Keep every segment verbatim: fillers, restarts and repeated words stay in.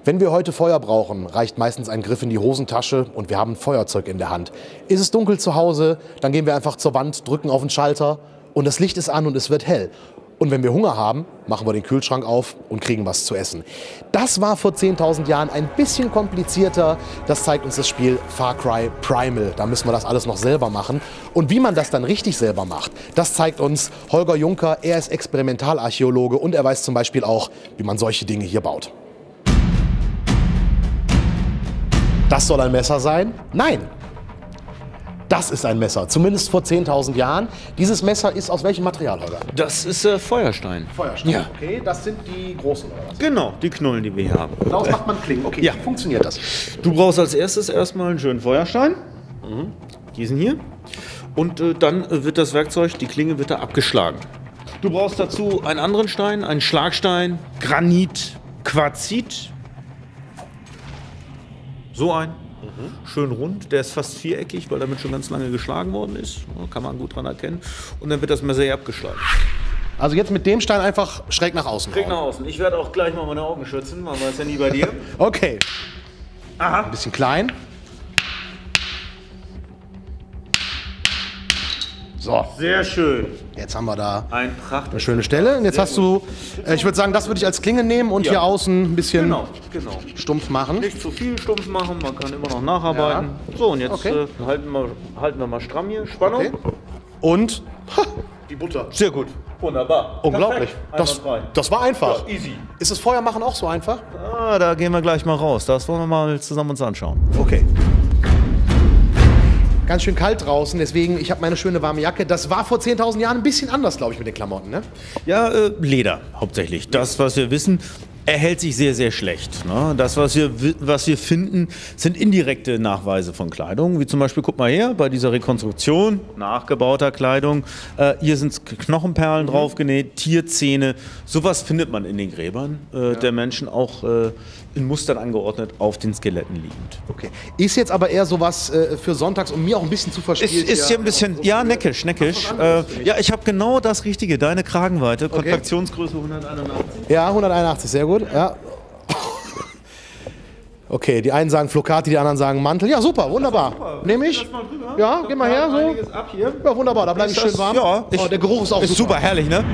Wenn wir heute Feuer brauchen, reicht meistens ein Griff in die Hosentasche und wir haben Feuerzeug in der Hand. Ist es dunkel zu Hause, dann gehen wir einfach zur Wand, drücken auf den Schalter und das Licht ist an und es wird hell. Und wenn wir Hunger haben, machen wir den Kühlschrank auf und kriegen was zu essen. Das war vor zehntausend Jahren ein bisschen komplizierter. Das zeigt uns das Spiel Far Cry Primal. Da müssen wir das alles noch selber machen. Und wie man das dann richtig selber macht, das zeigt uns Holger Juncker. Er ist Experimentalarchäologe und er weiß zum Beispiel auch, wie man solche Dinge hier baut. Das soll ein Messer sein? Nein. Das ist ein Messer, zumindest vor zehntausend Jahren. Dieses Messer ist aus welchem Material, Holger? Das ist äh, Feuerstein. Feuerstein, ja. Okay, das sind die großen oder was? Genau, die Knollen, die wir hier haben. Daraus macht man Klingen. Okay, ja. Wie funktioniert das? Du brauchst als erstes erstmal einen schönen Feuerstein. Mhm. Diesen hier. Und äh, dann wird das Werkzeug, die Klinge wird da abgeschlagen. Du brauchst dazu einen anderen Stein, einen Schlagstein, Granit, Quarzit. So ein. Mhm. Schön rund, der ist fast viereckig, weil damit schon ganz lange geschlagen worden ist. Kann man gut dran erkennen. Und dann wird das Messer hier abgeschlagen. Also jetzt mit dem Stein einfach schräg nach außen. Schräg nach außen. Ich werde auch gleich mal meine Augen schützen, man weiß ja nie bei dir. Okay. Aha. Ein bisschen klein. So. Sehr schön. Jetzt haben wir da ein Pracht eine schöne Stelle. Und jetzt Sehr hast du, äh, ich würde sagen, das würde ich als Klinge nehmen und ja. hier außen ein bisschen genau, genau. stumpf machen. Nicht zu viel stumpf machen, man kann immer noch nacharbeiten. Ja. So, und jetzt okay. äh, halten, wir, halten wir mal stramm hier. Spannung. Okay. Und ha, die Butter. Sehr gut. Wunderbar. Unglaublich. Das, das war einfach. Ja, easy. Ist das Feuer machen auch so einfach? Ah, da gehen wir gleich mal raus. Das wollen wir mal zusammen uns anschauen. Okay. Ganz schön kalt draußen, deswegen, ich habe meine schöne warme Jacke. Das war vor zehntausend Jahren ein bisschen anders, glaube ich, mit den Klamotten, ne? Ja, äh, Leder hauptsächlich. Das, was wir wissen, erhält sich sehr, sehr schlecht. Ne? Das, was wir, was wir finden, sind indirekte Nachweise von Kleidung. Wie zum Beispiel, guck mal her, bei dieser Rekonstruktion nachgebauter Kleidung. Äh, hier sind Knochenperlen mhm. draufgenäht, Tierzähne. Sowas findet man in den Gräbern äh, ja. der Menschen, auch äh, in Mustern angeordnet, auf den Skeletten liegend. Okay. Ist jetzt aber eher sowas äh, für sonntags, um mir auch ein bisschen zu verspielt. Ist, ist hier ein bisschen, so ja, neckisch, neckisch. Äh, ja, ich habe genau das Richtige, deine Kragenweite, okay. Kontraktionsgröße hunderteinundachtzig. Ja, hunderteinundachtzig, sehr gut. Ja. Okay, die einen sagen Flocati, die anderen sagen Mantel. Ja, super, wunderbar. Super. Nehme ich. Ja, geh mal her. So. Ab hier. Ja, wunderbar, da bleibe ich schön warm. Ja, ich, oh, der Geruch ist auch ist super. super herrlich, ne?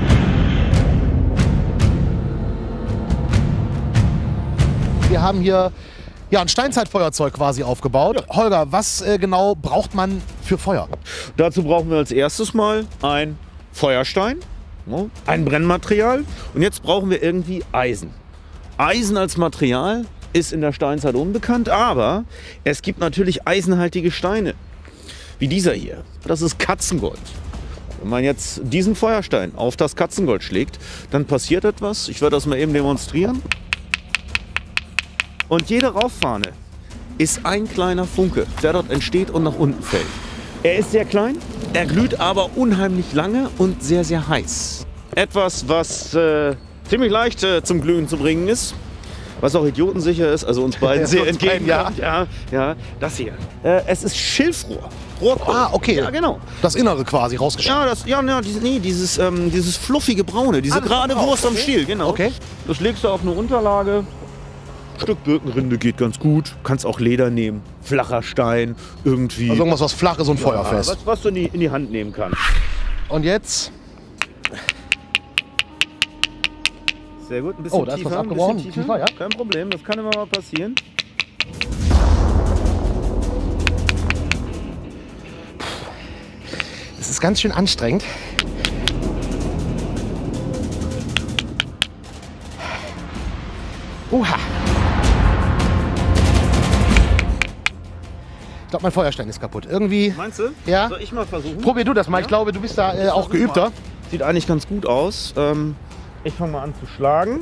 Wir haben hier ja, ein Steinzeitfeuerzeug quasi aufgebaut. Ja. Holger, was äh, genau braucht man für Feuer? Dazu brauchen wir als erstes mal ein Feuerstein, ne? Ein Brennmaterial und jetzt brauchen wir irgendwie Eisen. Eisen als Material ist in der Steinzeit unbekannt, aber es gibt natürlich eisenhaltige Steine, wie dieser hier. Das ist Katzengold. Wenn man jetzt diesen Feuerstein auf das Katzengold schlägt, dann passiert etwas. Ich werde das mal eben demonstrieren. Und jede Rauchfahne ist ein kleiner Funke, der dort entsteht und nach unten fällt. Er ist sehr klein, er glüht aber unheimlich lange und sehr, sehr heiß. Etwas, was äh, ziemlich leicht äh, zum Glühen zu bringen ist, was auch idiotensicher ist, also uns beiden sehr entgegen. Ja, ja, ja, das hier. Äh, es ist Schilfrohr. Rohrkohl. Ah, okay. Ja, genau. Das Innere quasi rausgeschnitten. Ja, das, ja, ja dieses, nee, dieses, ähm, dieses fluffige Braune, diese ah, gerade Wurst okay. am Stiel, genau. Okay. Das legst du auf eine Unterlage. Ein Stück Birkenrinde geht ganz gut. Kannst auch Leder nehmen. Flacher Stein, irgendwie. Also irgendwas, was flach ist und ja, feuerfest. Was, was du in die, in die Hand nehmen kannst. Und jetzt? Sehr gut. Ein bisschen oh, da ist tiefer. was abgebrochen. Tiefer. tiefer, ja. Kein Problem, das kann immer mal passieren. Das ist ganz schön anstrengend. Uha. Ich glaube, mein Feuerstein ist kaputt. Irgendwie. Meinst du? Ja. Soll ich mal versuchen? Probier du das mal. Ja? Ich glaube, du bist da äh, auch geübter. Sieht eigentlich ganz gut aus. Ähm, ich fange mal an zu schlagen.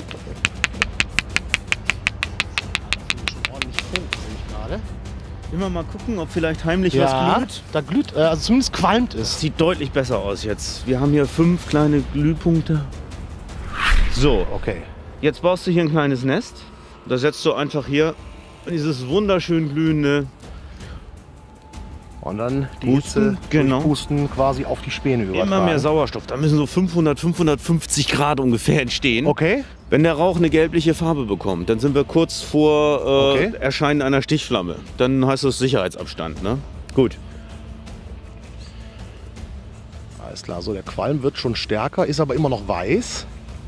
Immer mal gucken, ob vielleicht heimlich ja, was glüht. Da glüht, äh, also zumindest qualmt es. Sieht deutlich besser aus jetzt. Wir haben hier fünf kleine Glühpunkte. So, okay. Jetzt baust du hier ein kleines Nest. Da setzt du einfach hier dieses wunderschön glühende Und dann die Pusten, Hitze genau. pusten quasi auf die Späne übertragen. Immer mehr Sauerstoff. Da müssen so fünfhundert, fünfhundertfünfzig Grad ungefähr entstehen. Okay. Wenn der Rauch eine gelbliche Farbe bekommt, dann sind wir kurz vor äh, Okay. Erscheinen einer Stichflamme. Dann heißt das Sicherheitsabstand. Ne? Gut. Alles klar, so der Qualm wird schon stärker, ist aber immer noch weiß.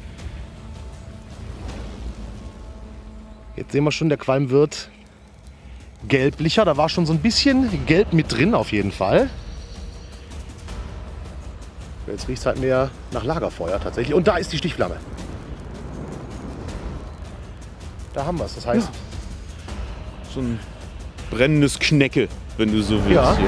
Jetzt sehen wir schon, der Qualm wird gelblicher. Da war schon so ein bisschen Gelb mit drin auf jeden Fall. Jetzt riecht es halt mehr nach Lagerfeuer tatsächlich. Und da ist die Stichflamme. Da haben wir es. Das heißt, So ein brennendes Knecke, wenn du so willst. Ja. Hier.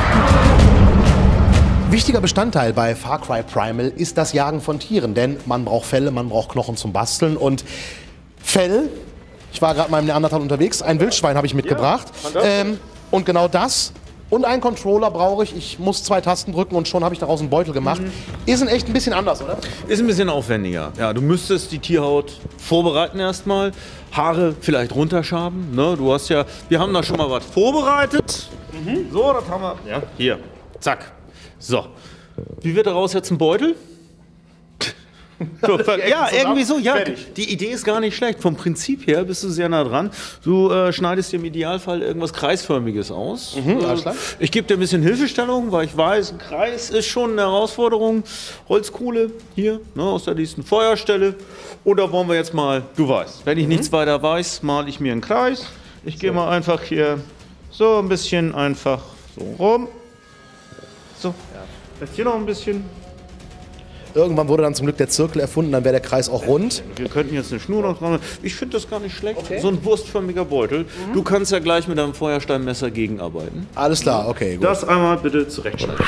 wichtiger Bestandteil bei Far Cry Primal ist das Jagen von Tieren. Denn man braucht Felle, man braucht Knochen zum Basteln. Und Fell, ich war gerade mal im Neandertal unterwegs, ein Wildschwein habe ich mitgebracht. Ja, ähm, und genau das und einen Controller brauche ich. Ich muss zwei Tasten drücken und schon habe ich daraus einen Beutel gemacht. Mhm. Ist in echt ein bisschen anders, oder? Ist ein bisschen aufwendiger. Ja, du müsstest die Tierhaut vorbereiten erstmal, Haare vielleicht runterschaben. Ne? Du hast ja, wir haben da schon mal was vorbereitet. Mhm. So, das haben wir. Ja, hier, zack. So, wie wird daraus jetzt ein Beutel? So, ja, irgendwie so, ja. Fertig. Die Idee ist gar nicht schlecht. Vom Prinzip her bist du sehr nah dran. Du äh, schneidest dir im Idealfall irgendwas Kreisförmiges aus. Mhm, äh, ich gebe dir ein bisschen Hilfestellung, weil ich weiß, ein Kreis ist schon eine Herausforderung. Holzkohle hier, ne, aus der nächsten Feuerstelle. Oder wollen wir jetzt mal, du weißt, wenn ich mhm. nichts weiter weiß, male ich mir einen Kreis. Ich gehe mal einfach hier so ein bisschen einfach so rum. So, ja. Jetzt hier noch ein bisschen. Irgendwann wurde dann zum Glück der Zirkel erfunden, dann wäre der Kreis auch rund. Wir könnten jetzt eine Schnur noch dran. Ich finde das gar nicht schlecht. Okay. So ein wurstförmiger Beutel. Mhm. Du kannst ja gleich mit deinem Feuersteinmesser gegenarbeiten. Alles klar, okay, gut. Das einmal bitte zurechtschneiden.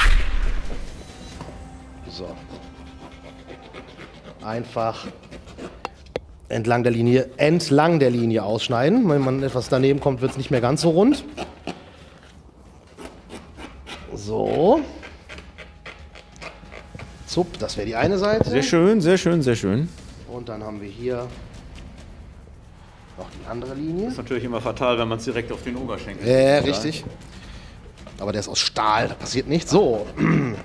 So. Einfach entlang der Linie, entlang der Linie ausschneiden. Wenn man etwas daneben kommt, wird es nicht mehr ganz so rund. So. Zup, das wäre die eine Seite. Sehr schön, sehr schön, sehr schön. Und dann haben wir hier noch die andere Linie. Das ist natürlich immer fatal, wenn man es direkt auf den Oberschenkel Ja, äh, richtig. Aber der ist aus Stahl, da passiert nichts. So. Und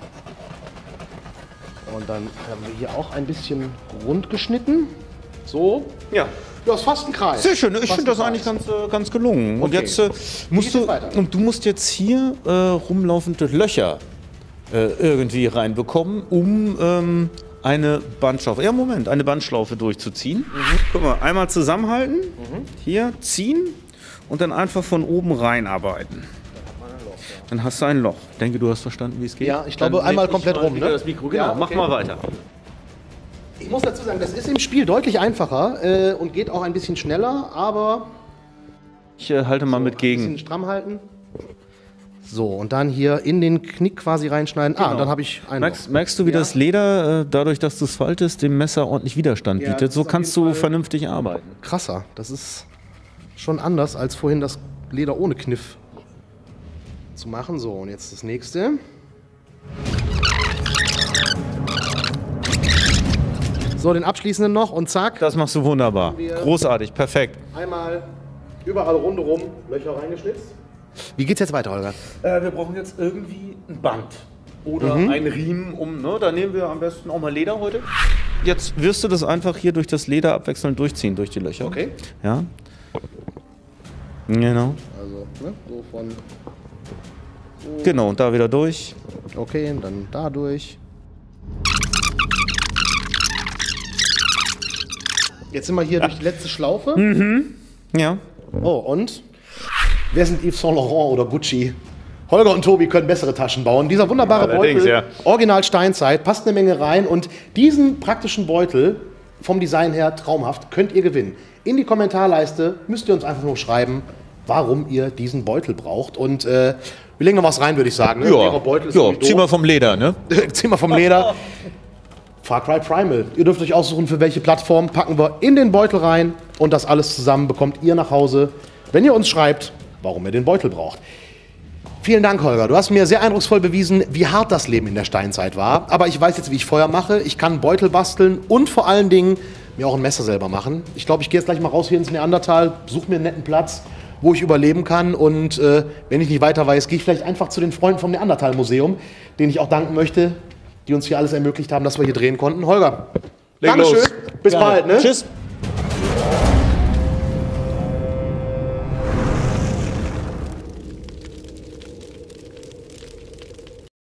dann haben wir hier auch ein bisschen rund geschnitten. So. Ja. Ja, ist fast ein Kreis. Sehr schön, ich Fast finde das ein eigentlich Kreis. ganz, äh, ganz gelungen. Und Okay. jetzt äh, musst du, und du musst jetzt hier äh, rumlaufende Löcher äh, irgendwie reinbekommen, um ähm, eine Bandschlaufe, ja Moment, eine Bandschlaufe durchzuziehen. Mhm. Guck mal, einmal zusammenhalten, mhm. hier ziehen und dann einfach von oben reinarbeiten. Dann hast du ein Loch. Ich denke, du hast verstanden, wie es geht. Ja, ich glaube, Dann einmal leg ich komplett mal rum, wieder ne? Das Mikro. Genau, Ja, okay. mach mal weiter. Ich muss dazu sagen, das ist im Spiel deutlich einfacher äh, und geht auch ein bisschen schneller, aber Ich äh, halte mal so, mit ein gegen. bisschen stramm halten. So, und dann hier in den Knick quasi reinschneiden. Ah, und dann habe ich einen. Merkst, merkst du, wie Ja. das Leder, äh, dadurch, dass du es faltest, dem Messer ordentlich Widerstand Ja, bietet? das So ist auf kannst jeden du Fall vernünftig arbeiten. Krasser. Das ist schon anders als vorhin das Leder ohne Kniff zu machen. So, und jetzt das nächste. So, den abschließenden noch und zack. Das machst du wunderbar. Wir- Großartig, perfekt. Einmal überall rundherum Löcher reingeschnitzt. Wie geht's jetzt weiter, Holger? Äh, wir brauchen jetzt irgendwie ein Band oder Mhm. einen Riemen um. Ne? Da nehmen wir am besten auch mal Leder heute. Jetzt wirst du das einfach hier durch das Leder abwechselnd durchziehen, durch die Löcher. Okay. Ja. Genau. Also, ne, so von. Genau, und da wieder durch. Okay, und dann da durch. Jetzt sind wir hier durch die letzte Schlaufe. Ja. Oh, und? Wer sind Yves Saint Laurent oder Gucci? Holger und Tobi können bessere Taschen bauen. Dieser wunderbare Allerdings, Beutel, ja. Original Steinzeit, passt eine Menge rein. Und diesen praktischen Beutel, vom Design her traumhaft, könnt ihr gewinnen. In die Kommentarleiste müsst ihr uns einfach nur schreiben, warum ihr diesen Beutel braucht. Und äh, wir legen noch was rein, würde ich sagen. Ne? Leerer Beutel ist ja irgendwie zieh doof. mal vom Leder, ne? Zieh mal vom Leder. Far Cry Primal. Ihr dürft euch aussuchen, für welche Plattform. Packen wir in den Beutel rein und das alles zusammen bekommt ihr nach Hause, wenn ihr uns schreibt, warum ihr den Beutel braucht. Vielen Dank, Holger. Du hast mir sehr eindrucksvoll bewiesen, wie hart das Leben in der Steinzeit war. Aber ich weiß jetzt, wie ich Feuer mache. Ich kann einen Beutel basteln und vor allen Dingen mir auch ein Messer selber machen. Ich glaube, ich gehe jetzt gleich mal raus hier ins Neandertal, suche mir einen netten Platz wo ich überleben kann. Und äh, wenn ich nicht weiter weiß, gehe ich vielleicht einfach zu den Freunden vom Neandertal-Museum, denen ich auch danken möchte, die uns hier alles ermöglicht haben, dass wir hier drehen konnten. Holger, Leg Dankeschön. los. Bis Gerne. bald. Ne? Tschüss.